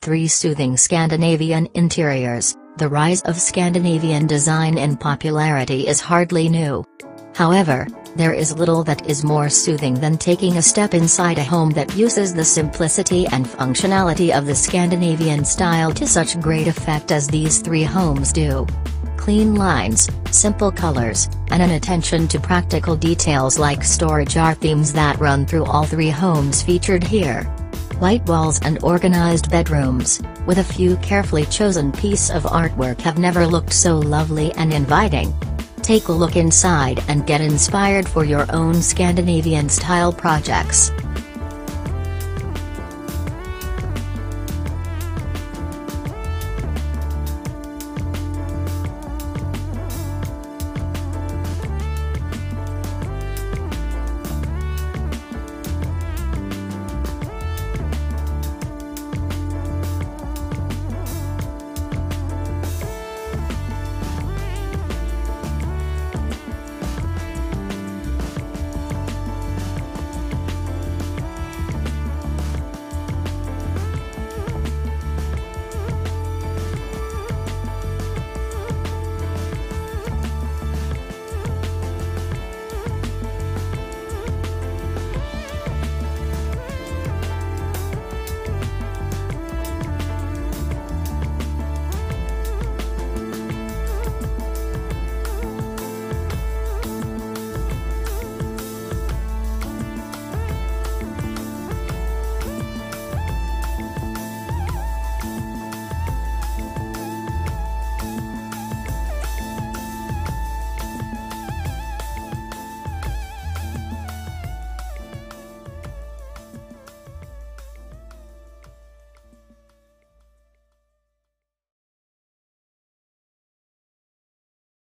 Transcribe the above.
3 soothing Scandinavian interiors. The rise of Scandinavian design in popularity is hardly new. However, there is little that is more soothing than taking a step inside a home that uses the simplicity and functionality of the Scandinavian style to such great effect as these 3 homes do. Clean lines, simple colors, and an attention to practical details like storage are themes that run through all 3 homes featured here. White walls and organized bedrooms, with a few carefully chosen pieces of artwork, have never looked so lovely and inviting. Take a look inside and get inspired for your own Scandinavian-style projects.